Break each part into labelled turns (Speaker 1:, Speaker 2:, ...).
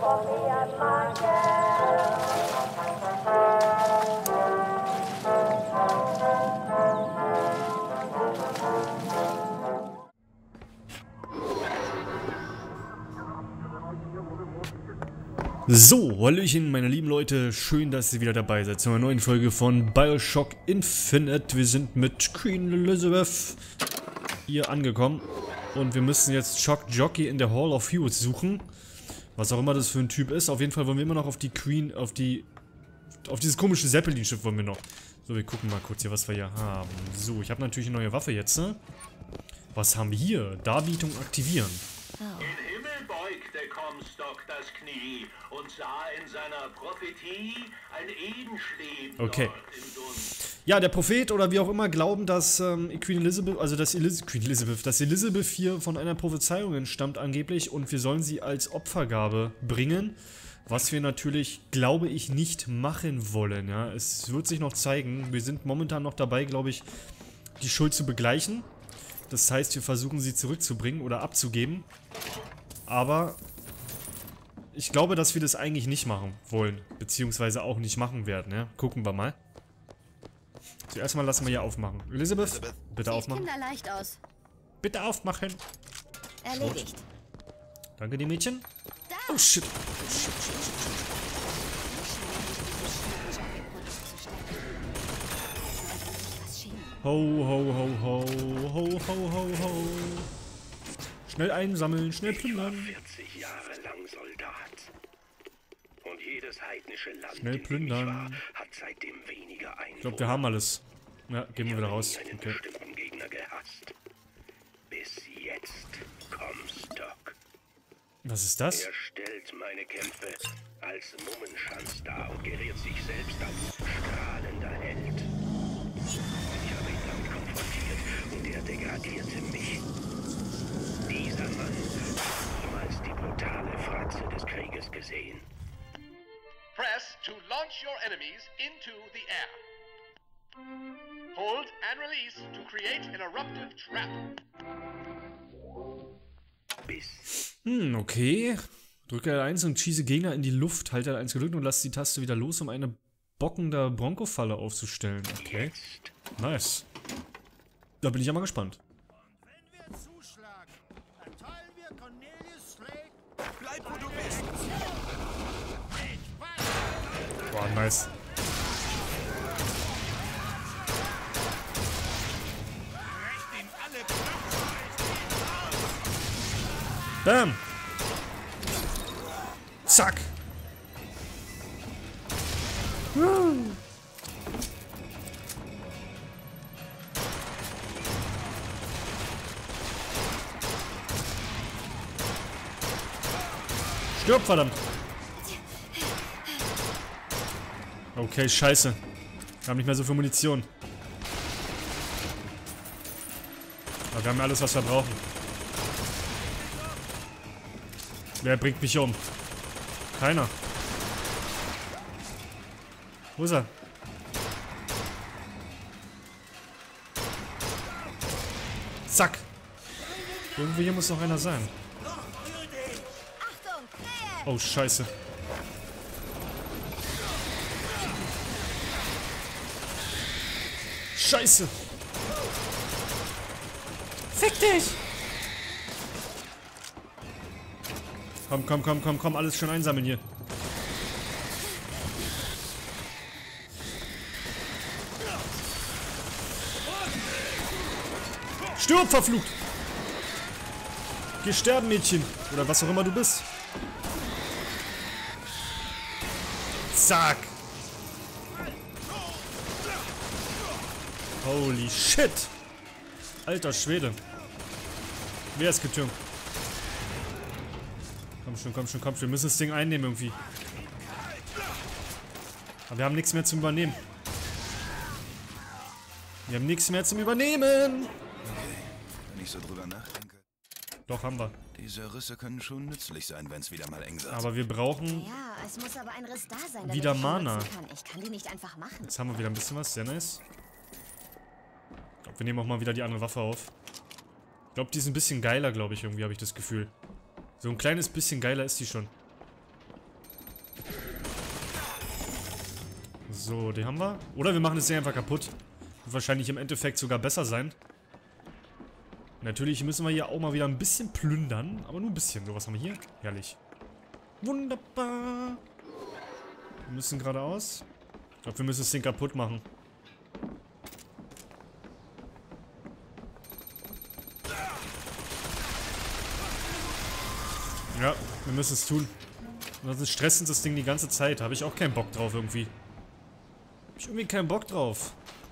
Speaker 1: So, hallöchen meine lieben Leute, schön, dass ihr wieder dabei seid zu einer neuen Folge von Bioshock Infinite. Wir sind mit Queen Elizabeth hier angekommen und wir müssen jetzt Shock Jockey in der Hall of Heroes suchen. Was auch immer das für ein Typ ist. Auf jeden Fall wollen wir immer noch auf die Queen, auf dieses komische Zeppelin-Schiff wollen wir noch. So, wir gucken mal kurz hier, was wir hier haben. So, ich habe natürlich eine neue Waffe jetzt, ne? Was haben wir hier? Darbietung aktivieren.
Speaker 2: Im Himmel beugte Comstock das Knie und sah in seiner Prophetie ein Edenschleben
Speaker 1: okay.
Speaker 2: dort im Dunst.
Speaker 1: Ja, der Prophet oder wie auch immer glauben, dass Queen Elizabeth, also dass Elizabeth hier von einer Prophezeiung entstammt angeblich und wir sollen sie als Opfergabe bringen, was wir natürlich, glaube ich, nicht machen wollen, ja. Es wird sich noch zeigen, wir sind momentan noch dabei, glaube ich, die Schuld zu begleichen. Das heißt, wir versuchen sie zurückzubringen oder abzugeben. Aber ich glaube, dass wir das eigentlich nicht machen wollen. Beziehungsweise auch nicht machen werden, ja. Gucken wir mal. Zuerst mal lassen wir hier aufmachen. Elizabeth, bitte aufmachen.
Speaker 3: Sieht kinderleicht aus.
Speaker 1: Bitte aufmachen.
Speaker 3: Erledigt.
Speaker 1: Danke, die Mädchen.
Speaker 3: Da.
Speaker 1: Oh shit. Ho, ho, ho, ho, ho, ho, ho, ho. Schnell einsammeln, schnell plündern.
Speaker 4: 40 Jahre lang Soldat. Und jedes heidnische Land,
Speaker 1: Schnell
Speaker 4: in dem ich
Speaker 1: plündern.
Speaker 4: war, hat seitdem weniger Einwohner.
Speaker 1: Ich glaube, wir haben alles. Ja, gehen wir wieder raus.
Speaker 4: Einen
Speaker 1: Okay.
Speaker 4: bestimmten Gegner gehasst. Bis jetzt, Comstock.
Speaker 1: Was ist das?
Speaker 4: Er stellt meine Kämpfe als Mummenschanz dar und geriert sich selbst als strahlender Held. Ich habe ihn damit konfrontiert und er degradierte mich. Dieser Mann hat niemals die brutale Fratze des Krieges gesehen.
Speaker 5: Press to launch your enemies into the air. Hold and release to create an eruptive trap.
Speaker 4: Bis
Speaker 1: Okay. Drücke L1 und schieße Gegner in die Luft. Halte L1 gedrückt und lasse die Taste wieder los, um eine bockende Bronco-Falle aufzustellen. Okay.
Speaker 4: jetzt.
Speaker 1: Nice. Da bin ich ja mal gespannt.
Speaker 6: Wenn wir zuschlagen, erteilen wir Cornelius Slade.
Speaker 7: Bleib, wo du bist!
Speaker 1: Boah, nice.
Speaker 7: Recht in alle
Speaker 1: Bam! Zack! Stirb, verdammt! Okay, scheiße. Wir haben nicht mehr so viel Munition. Aber wir haben alles, was wir brauchen. Wer bringt mich um? Keiner. Wo ist er? Zack. Irgendwo hier muss noch einer sein.
Speaker 3: Achtung, Nähe.
Speaker 1: Oh, scheiße. Scheiße. Fick dich. Komm, alles schön einsammeln hier. Stirb, verflucht! Geh sterben, Mädchen. Oder was auch immer du bist. Zack. Holy shit. Alter Schwede. Wer ist getürmt? Komm schon. Wir müssen das Ding einnehmen irgendwie. Aber wir haben nichts mehr zum Übernehmen. Wenn
Speaker 7: ich so drüber nachdenke.
Speaker 1: Doch, haben wir.
Speaker 7: Diese Risse können schon nützlich sein, wenn es wieder mal eng wird.
Speaker 1: Aber wir brauchen...
Speaker 3: Ja, es muss aber ein Riss da sein, damit
Speaker 1: Wieder
Speaker 3: ich ihn
Speaker 1: Mana.
Speaker 3: nutzen kann. Ich kann die nicht einfach machen.
Speaker 1: Jetzt haben wir wieder ein bisschen was. Sehr nice. Ich glaube, wir nehmen auch mal wieder die andere Waffe auf. Ich glaube, die ist ein bisschen geiler, glaube ich, irgendwie, habe ich das Gefühl. So ein kleines bisschen geiler ist die schon. So, den haben wir. Oder wir machen das Ding einfach kaputt. Wird wahrscheinlich im Endeffekt sogar besser sein. Natürlich müssen wir hier auch mal wieder ein bisschen plündern. Aber nur ein bisschen. So, was haben wir hier? Herrlich. Wunderbar. Wir müssen geradeaus. Ich glaube, wir müssen das Ding kaputt machen. Ja, wir müssen es tun. Sonst stresst uns das Ding die ganze Zeit. Da habe ich auch keinen Bock drauf irgendwie. Habe ich irgendwie keinen Bock drauf.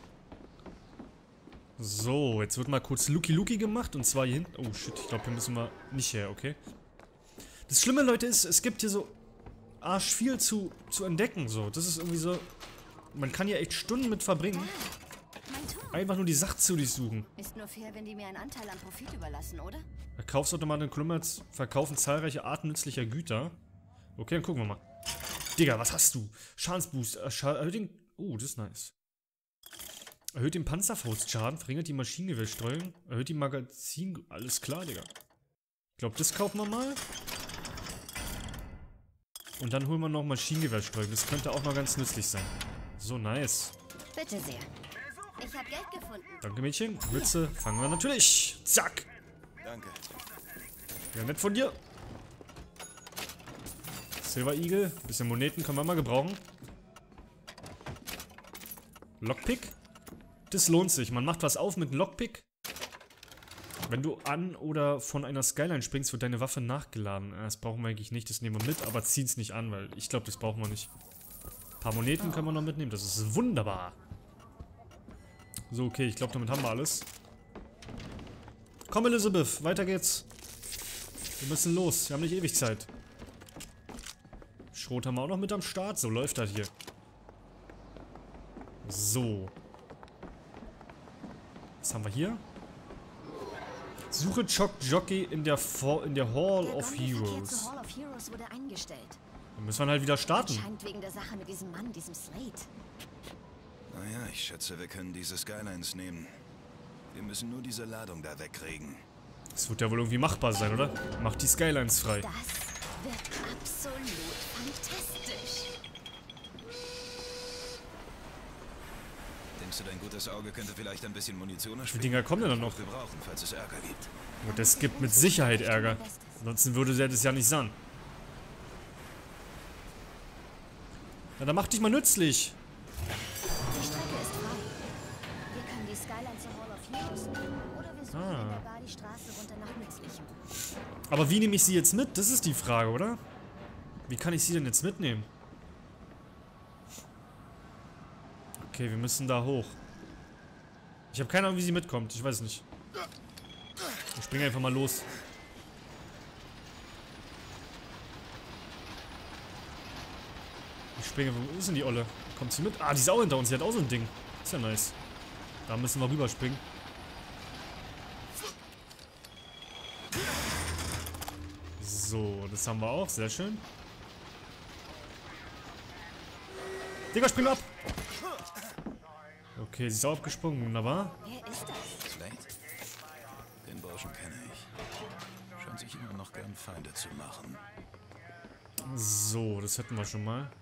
Speaker 1: So, jetzt wird mal kurz Luki gemacht. Und zwar hier hinten. Oh shit, ich glaube, hier müssen wir nicht her, okay. Das Schlimme, Leute, ist, es gibt hier so arsch viel zu entdecken. So, das ist irgendwie so. Man kann hier echt Stunden mit verbringen.
Speaker 3: Mein Turm.
Speaker 1: Einfach nur die Sache zu durchsuchen.
Speaker 3: Ist nur fair, wenn die mir einen Anteil am Profit überlassen, oder?
Speaker 1: Verkaufsautomaten in Klummers verkaufen zahlreiche Arten nützlicher Güter. Okay, dann gucken wir mal. Digga, was hast du? Schadensboost. Erhöht den... Oh, das ist nice. Erhöht den Panzerfaustschaden, verringert die Maschinengewehrstreuung, erhöht die Magazin... Alles klar, Digga. Ich glaube, das kaufen wir mal. Und dann holen wir noch Maschinengewehrstreuung. Das könnte auch mal ganz nützlich sein. So, nice.
Speaker 3: Bitte sehr. Ich habe Geld gefunden.
Speaker 1: Danke, Mädchen. Mütze fangen wir natürlich. Zack.
Speaker 7: Danke.
Speaker 1: Ja, nett von dir. Silver Eagle. Bisschen Moneten können wir mal gebrauchen. Lockpick. Das lohnt sich. Man macht was auf mit einem Lockpick. Wenn du an oder von einer Skyline springst, wird deine Waffe nachgeladen. Das brauchen wir eigentlich nicht. Das nehmen wir mit, aber ziehen es nicht an, weil ich glaube, das brauchen wir nicht. Ein paar Moneten können wir noch mitnehmen. Das ist wunderbar. So, okay. Ich glaube, damit haben wir alles. Komm, Elizabeth. Weiter geht's. Wir müssen los. Wir haben nicht ewig Zeit. Schrot haben wir auch noch mit am Start. So läuft das hier. So. Was haben wir hier? Suche Jockey in der Hall of Heroes.
Speaker 3: Hall of Heroes wurde eingestellt.
Speaker 1: Dann müssen wir halt wieder starten.
Speaker 3: Scheint wegen der Sache mit diesem Mann, diesem Slate.
Speaker 7: Naja, ich schätze, wir können diese Skylines nehmen. Wir müssen nur diese Ladung da wegkriegen.
Speaker 1: Das wird ja wohl irgendwie machbar sein, oder? Macht die Skylines frei.
Speaker 3: Das wird absolut fantastisch.
Speaker 7: Denkst du, dein gutes Auge könnte vielleicht ein bisschen Munition
Speaker 1: Wie viele Dinger kommen denn dann noch?
Speaker 7: Wir brauchen, falls es Ärger gibt.
Speaker 1: Und das gibt mit Sicherheit Ärger. Ansonsten würde der das ja nicht sagen. Na, dann mach dich mal nützlich.
Speaker 3: Die Strecke ist frei. Wir können die Skyline zur Hall of Heroes nehmen. Oder wir suchen in der Bar die Straße runter nach Nützlichem.
Speaker 1: Aber wie nehme ich sie jetzt mit? Das ist die Frage, oder? Wie kann ich sie denn jetzt mitnehmen? Okay, wir müssen da hoch. Ich habe keine Ahnung, wie sie mitkommt. Ich weiß es nicht. Ich springe einfach mal los. Ich springe. Wo ist denn die Olle? Kommt sie mit? Ah, die ist auch hinter uns. Sie hat auch so ein Ding. Ist ja nice. Da müssen wir rüberspringen. So, das haben wir auch. Sehr schön. Digga, spring ab! Okay, sie ist auch abgesprungen. Wunderbar.
Speaker 3: Wer ist das?
Speaker 7: Slate? Den Burschen kenne ich. Scheint sich immer noch gern Feinde zu machen.
Speaker 1: So, das hätten wir schon mal.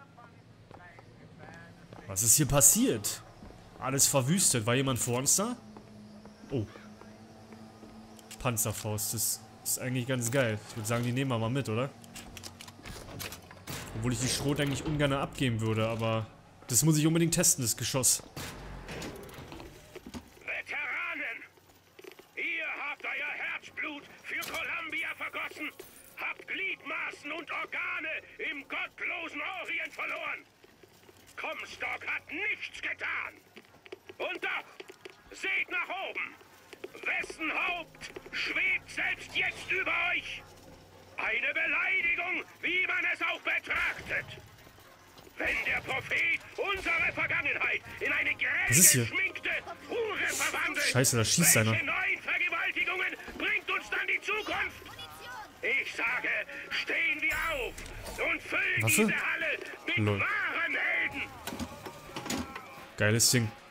Speaker 1: Was ist hier passiert? Alles verwüstet. War jemand vor uns da? Oh. Panzerfaust. Das ist eigentlich ganz geil. Ich würde sagen, die nehmen wir mal mit, oder? Obwohl ich die Schrot eigentlich ungern abgeben würde, aber das muss ich unbedingt testen, das Geschoss.
Speaker 4: Veteranen! Ihr habt euer Herzblut für Columbia vergossen, habt Gliedmaßen und Organe im gottlosen Orient verloren. Comstock hat nichts getan. Und doch, seht nach oben. Wessen Haupt schwebt selbst jetzt über euch? Eine Beleidigung, wie man es auch betrachtet. Wenn der Prophet unsere Vergangenheit in eine
Speaker 1: Was ist hier?
Speaker 4: geschminkte Hure verwandelt,
Speaker 1: Scheiße, da schießt einer.
Speaker 4: welche neuen Vergewaltigungen bringt uns dann die Zukunft? Ich sage, stehen wir auf und füllen
Speaker 1: Waffe?
Speaker 4: diese Halle mit
Speaker 1: Lol.
Speaker 4: wahren Helden.
Speaker 1: Geiles Ding.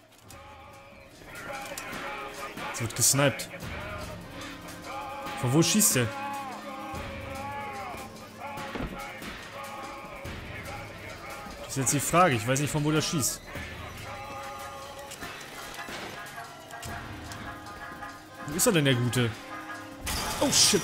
Speaker 1: Es wird gesniped. Von wo schießt der? Das ist jetzt die Frage. Ich weiß nicht, von wo der schießt. Wo ist er denn, der Gute? Oh, shit.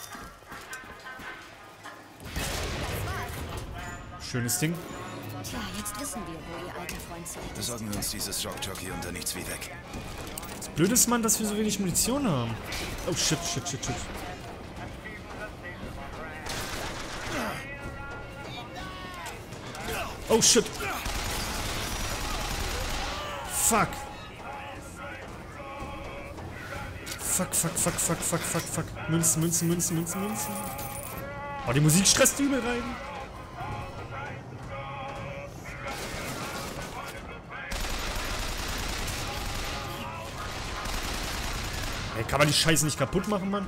Speaker 1: Schönes Ding.
Speaker 3: Tja, jetzt wissen wir, wo ihr alter Freund Slate ist.
Speaker 7: Besorgen wir uns dieses Shock-Jockey unter nichts wie weg.
Speaker 1: Das Blöde ist, Mann, dass wir so wenig Munition haben. Oh, shit, shit, shit, shit. Oh, shit. Fuck. Fuck, fuck, fuck, fuck, fuck, fuck, fuck. Münzen, Münzen, Münzen, Münzen, Münzen. Oh, die Musik stresst übel rein. Ey, kann man die Scheiße nicht kaputt machen, Mann?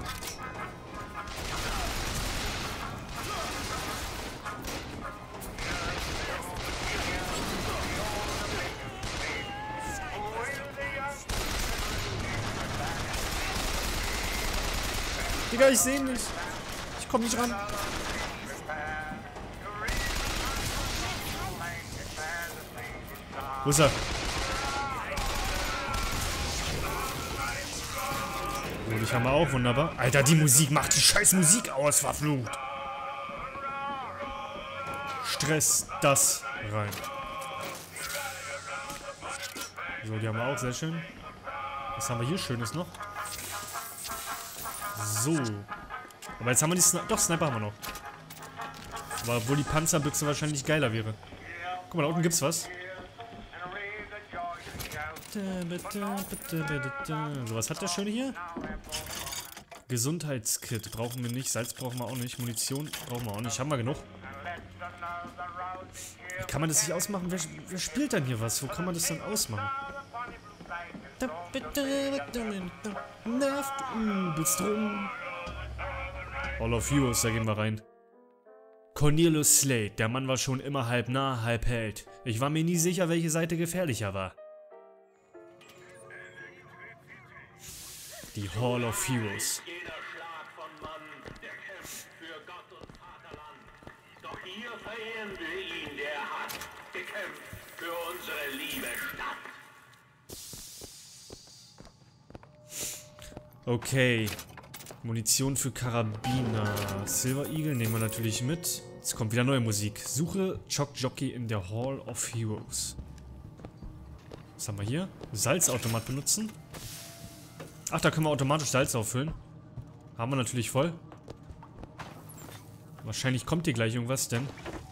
Speaker 1: Digga, ich sehe ihn nicht. Ich komme nicht ran. Wo ist er? So, dich haben wir auch, wunderbar. Alter, die Musik macht die scheiß Musik aus, verflucht. Stress das rein. So, die haben wir auch, sehr schön. Was haben wir hier Schönes noch? So. Aber jetzt haben wir die doch, Sniper haben wir noch. Aber obwohl die Panzerbüchse wahrscheinlich geiler wäre. Guck mal, da unten gibt's was. So, was hat der Schöne hier? Gesundheitskit brauchen wir nicht. Salz brauchen wir auch nicht. Munition brauchen wir auch nicht. Haben wir genug. Wie kann man das nicht ausmachen? Wer spielt dann hier was? Wo kann man das dann ausmachen? Bist drum. Hall of Heroes, da gehen wir rein. Cornelius Slate. Der Mann war schon immer halb nah, halb Held. Ich war mir nie sicher, welche Seite gefährlicher war. Die Hall of Heroes.
Speaker 2: Jeder Schlag von Mann, der kämpft für Gott und Vaterland. Doch hier verehren wir ihn, der hat gekämpft für unsere liebe Stadt.
Speaker 1: Okay. Munition für Karabiner. Silver Eagle nehmen wir natürlich mit. Jetzt kommt wieder neue Musik. Suche Shock Jockey in der Hall of Heroes. Was haben wir hier? Salzautomat benutzen. Ach, da können wir automatisch Salz auffüllen. Haben wir natürlich voll. Wahrscheinlich kommt hier gleich irgendwas, denn...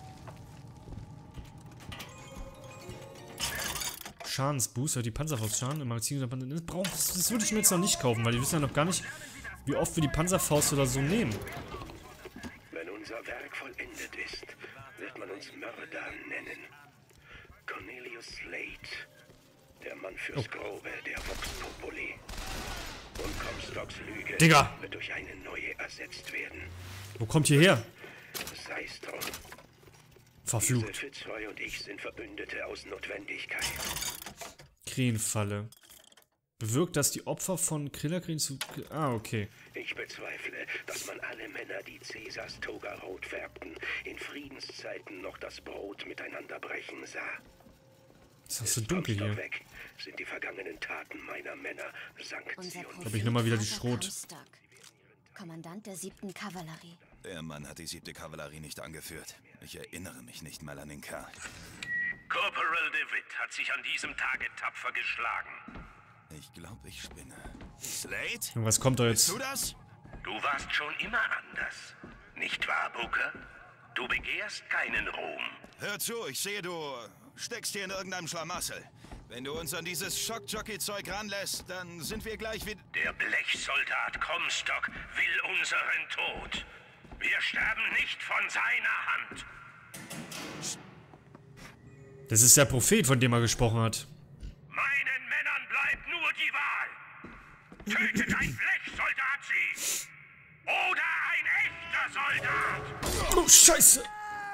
Speaker 1: Schadensbooster, die Panzerfaust Schaden im Magazin. Das würde ich mir jetzt noch nicht kaufen, weil wir wissen ja noch gar nicht, wie oft wir die Panzerfaust oder so nehmen.
Speaker 4: Wenn unser Werk vollendet ist, wird man uns Mörder nennen. Cornelius Slate. Der Mann fürs Grobe, der Vox Populi. Und Comstocks Lüge
Speaker 1: Digga!
Speaker 4: wird durch eine neue ersetzt werden.
Speaker 1: Wo kommt ihr her?
Speaker 4: Sei's drum.
Speaker 1: Verflucht.
Speaker 4: Diese Fitzroy und ich sind Verbündete aus Notwendigkeit.
Speaker 1: Krähenfalle. Bewirkt, dass die Opfer von Krillerkrähen zu... Ah, okay.
Speaker 4: Ich bezweifle, dass man alle Männer, die Caesars Toga rot färbten, in Friedenszeiten noch das Brot miteinander brechen sah.
Speaker 1: Ist das so dunkel hier?
Speaker 4: Weg sind die vergangenen Taten meiner Männer Sanktionen.
Speaker 1: Glaube ich, nimm mal wieder die Schrot.
Speaker 3: Kommandant der 7. Kavallerie.
Speaker 7: Der Mann hat die 7. Kavallerie nicht angeführt. Ich erinnere mich nicht mal an den Kerl.
Speaker 4: Corporal DeWitt hat sich an diesem Tage tapfer geschlagen.
Speaker 7: Ich glaube, ich spinne. Slate?
Speaker 1: Und was kommt da jetzt?
Speaker 7: Bist du das?
Speaker 4: Du warst schon immer anders. Nicht wahr, Booker? Du begehrst keinen Ruhm.
Speaker 7: Hör zu, ich sehe, du steckst hier in irgendeinem Schlamassel. Wenn du uns an dieses Shock-Jockey-Zeug ranlässt, dann sind wir gleich wieder...
Speaker 4: Der Blechsoldat Comstock will unseren Tod. Wir sterben nicht von seiner Hand.
Speaker 1: Das ist der Prophet, von dem er gesprochen hat.
Speaker 4: Meinen Männern bleibt nur die Wahl. Tötet ein Blechsoldat sie. Oder ein echter Soldat.
Speaker 1: Oh, Scheiße!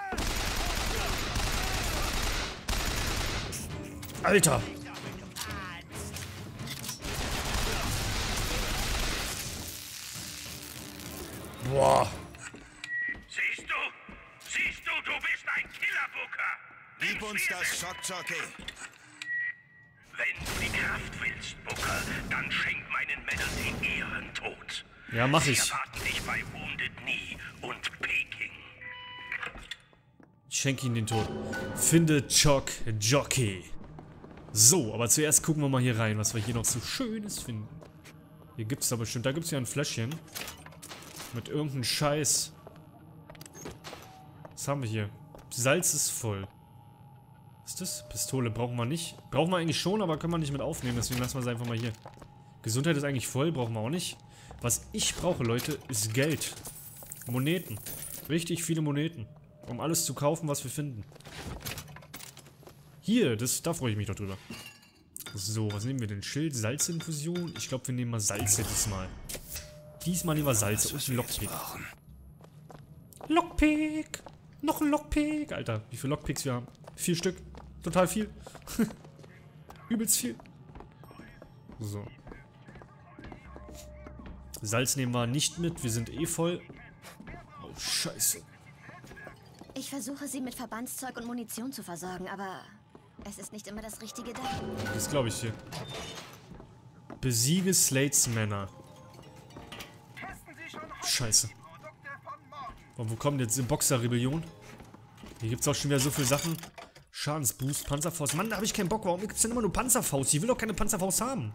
Speaker 1: Alter! Boah!
Speaker 4: Siehst du, du bist ein Killer, Booker.
Speaker 7: Gib uns das Schockjockey.
Speaker 4: Wenn du die Kraft willst, Booker, dann schenk meinen Männern den Ehrentod.
Speaker 1: Ja, mach
Speaker 4: Sie
Speaker 1: ich.
Speaker 4: erwarten dich bei Wounded Knee und Peking.
Speaker 1: Ich schenke ihnen den Tod. Finde Choc Jockey. So, aber zuerst gucken wir mal hier rein, was wir hier noch so Schönes finden. Hier gibt es da bestimmt, da gibt es ja ein Fläschchen. Mit irgendeinem Scheiß. Was haben wir hier? Salz ist voll. Was ist das? Pistole brauchen wir nicht. Brauchen wir eigentlich schon, aber können wir nicht mit aufnehmen. Deswegen lassen wir es einfach mal hier. Gesundheit ist eigentlich voll, brauchen wir auch nicht. Was ich brauche, Leute, ist Geld. Moneten. Richtig viele Moneten. Um alles zu kaufen, was wir finden. Hier, da freue ich mich doch drüber. So, was nehmen wir denn? Schild, Salzinfusion? Ich glaube, wir nehmen mal Salze diesmal. Diesmal nehmen wir Salze und ein Lockpick. Lockpick! Noch ein Lockpick! Alter, wie viele Lockpicks wir haben? 4 Stück. Total viel. Übelst viel. So. Salz nehmen wir nicht mit. Wir sind eh voll. Oh, scheiße.
Speaker 3: Ich versuche, sie mit Verbandszeug und Munition zu versorgen, aber es ist nicht immer das Richtige da.
Speaker 1: Das glaube ich hier. Besiege Slates Männer. Scheiße. Und wo kommt jetzt die Boxer-Rebellion? Hier gibt es auch schon wieder so viele Sachen. Schadensboost, Panzerfaust. Mann, da habe ich keinen Bock. Warum gibt es denn immer nur Panzerfaust? Ich will doch keine Panzerfaust haben.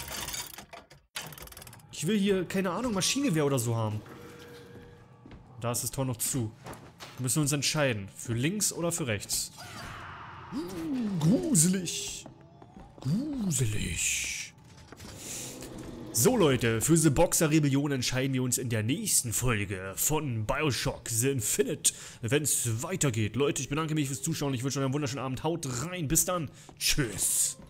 Speaker 1: Ich will hier, keine Ahnung, Maschinengewehr oder so haben. Da ist das Tor noch zu. Wir müssen uns entscheiden. Für links oder für rechts. Gruselig. Gruselig. So Leute, für The Boxer Rebellion entscheiden wir uns in der nächsten Folge von Bioshock The Infinite, wenn es weitergeht. Leute, ich bedanke mich fürs Zuschauen. Ich wünsche euch einen wunderschönen Abend. Haut rein. Bis dann. Tschüss.